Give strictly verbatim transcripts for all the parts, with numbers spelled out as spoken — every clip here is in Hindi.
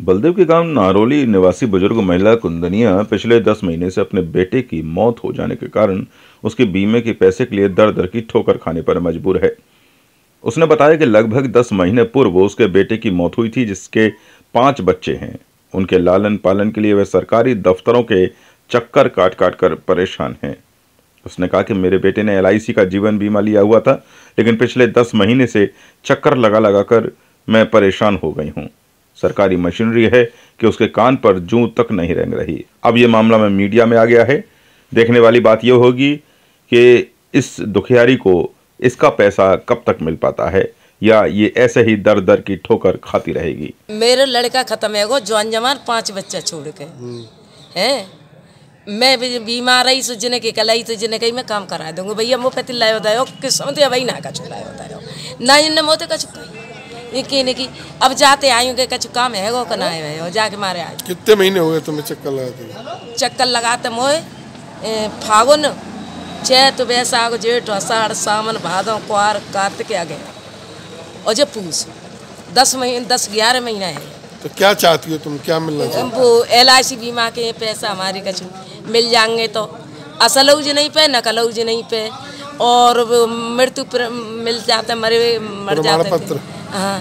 बलदेव के गांव नारोली निवासी बुजुर्ग महिला कुंदनिया पिछले दस महीने से अपने बेटे की मौत हो जाने के कारण उसके बीमे के पैसे के लिए दर दर की ठोकर खाने पर मजबूर है। उसने बताया कि लगभग दस महीने पूर्व उसके बेटे की मौत हुई थी, जिसके पांच बच्चे हैं। उनके लालन पालन के लिए वह सरकारी दफ्तरों के चक्कर काट काट कर परेशान हैं। उसने कहा कि मेरे बेटे ने एल आई सी का जीवन बीमा लिया हुआ था, लेकिन पिछले दस महीने से चक्कर लगा लगा कर मैं परेशान हो गई हूँ। सरकारी मशीनरी है कि उसके कान पर जूं तक नहीं रेंग रही। अब ये मामला में मीडिया में आ गया है। देखने वाली बात यह होगी कि इस दुखियारी को इसका पैसा कब तक मिल पाता है, या ये ऐसे ही दर दर की ठोकर खाती रहेगी। मेरे लड़का खत्म है गो जवान जवान पांच बच्चा छोड़ के हैं। मैं बीमार रही सुजने के कलाई तुझने कही मैं काम करा दूंगा भैया मुफ्त लायो दयो किस्मत भाई ना का चुलायो दयो ना इन मोते का चुका ये कहने की अब जाते आएंगे कछु काम है गो कना है जाके मारे आए। कितने महीने हो गए तुम्हें चक्कर लगाते? चक्कर लगाते मोए फागुन चैत बैसाख जेठ आषाढ़ सावन भादो क्वार कार्तिक आ गए और जो पूस दस महीने दस ग्यारह महीना है। तो क्या चाहती हो तुम, क्या मिलना चाहिए? वो एल आई सी बीमा के पैसा हमारे कछु मिल जाएंगे तो असलौज नहीं पे नकलौज नहीं पे और मृत्यु मिल जाते मरे मर जाते। हाँ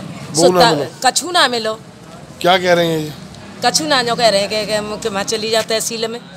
कछु ना मिलो। क्या कह रहे हैं ये? कछु ना जो कह रहे हैं कि, कि, कि मैं चली जाता तहसील में।